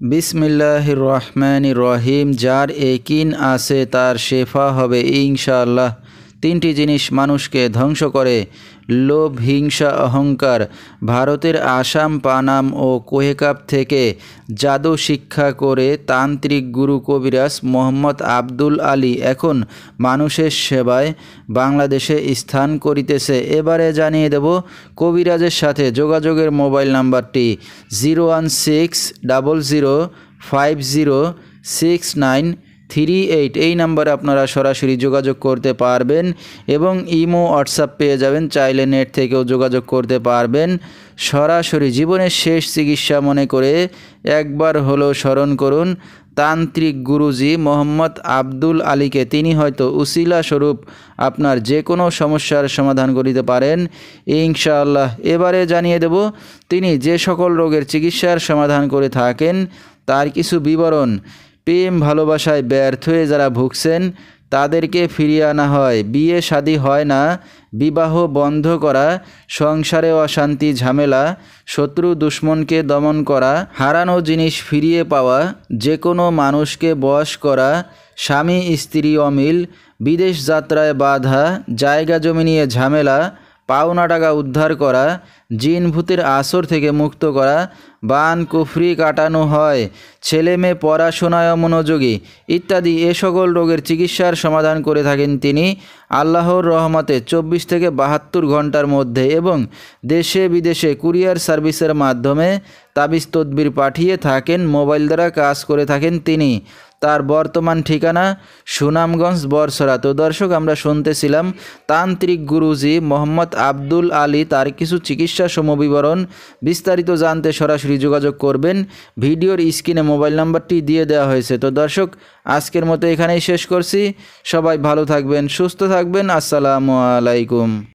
বিসমিল্লাহির রহমানির রহিম। যার একিন আছে তার শেফা হবে ইনশাআল্লাহ। তিনটি জিনিস মানুষকে ধ্বংস করে: লোভ, হিংসা, অহংকার। ভারতের আসাম, পানাম ও কোহেকাপ থেকে জাদু শিক্ষা করে তান্ত্রিক গুরু কবিরাজ মোহাম্মদ আব্দুল আলী এখন মানুষের সেবায় বাংলাদেশে স্থান করিতেছে। এবারে জানিয়ে দেব কবিরাজের সাথে যোগাযোগের মোবাইল নাম্বারটি 01600506938। এই নাম্বারে আপনারা সরাসরি যোগাযোগ করতে পারবেন এবং ইমো, হোয়াটসঅ্যাপ পেয়ে যাবেন। চাইলে নেট থেকেও যোগাযোগ করতে পারবেন। সরাসরি জীবনের শেষ চিকিৎসা মনে করে একবার হলেও স্মরণ করুন তান্ত্রিক গুরুজি মোহাম্মদ আব্দুল আলীকে। তিনি হয়তো উসিলা স্বরূপ আপনার যে কোনো সমস্যার সমাধান করিতে পারেন ইনশাআল্লাহ। এবারে জানিয়ে দেব তিনি যে সকল রোগের চিকিৎসার সমাধান করে থাকেন তার কিছু বিবরণ। প্রেম ভালোবাসায় ব্যর্থ হয়ে যারা ভুগছেন তাদেরকে ফিরিয়ে আনা হয়, বিয়ে শাদী হয় না, বিবাহ বন্ধ করা, সংসারে অশান্তি ঝামেলা, শত্রু দুশ্মনকে দমন করা, হারানো জিনিস ফিরিয়ে পাওয়া, যে কোনো মানুষকে বশ করা, স্বামী স্ত্রী অমিল, বিদেশ যাত্রায় বাধা, জায়গা জমি নিয়ে ঝামেলা, পাওনা টাকা উদ্ধার করা, জিন ভূতের আসর থেকে মুক্ত করা, বান কুফরি কাটানো হয়, ছেলে মেয়ে পড়াশোনায় মনোযোগী ইত্যাদি এ সকল রোগের চিকিৎসার সমাধান করে থাকেন তিনি আল্লাহর রহমতে 24 থেকে 72 ঘন্টার মধ্যে, এবং দেশে বিদেশে কুরিয়ার সার্ভিসের মাধ্যমে তাবিজ তদবির পাঠিয়ে থাকেন। মোবাইল দ্বারা কাজ করে থাকেন তিনি। তার বর্তমান ঠিকানা সুনামগঞ্জ, বরসরা। তো দর্শক, আমরা শুনতেছিলাম তান্ত্রিক গুরুজি মোহাম্মদ আব্দুল আলী, তার কিছু চিকিৎসা সমবিবরণ। বিস্তারিত জানতে সরাসরি যোগাযোগ করবেন। ভিডিওর স্ক্রিনে মোবাইল নাম্বারটি দিয়ে দেওয়া হয়েছে। তো দর্শক, আজকের মতো এখানেই শেষ করছি। সবাই ভালো থাকবেন, সুস্থ থাকবেন। আসসালামু আলাইকুম।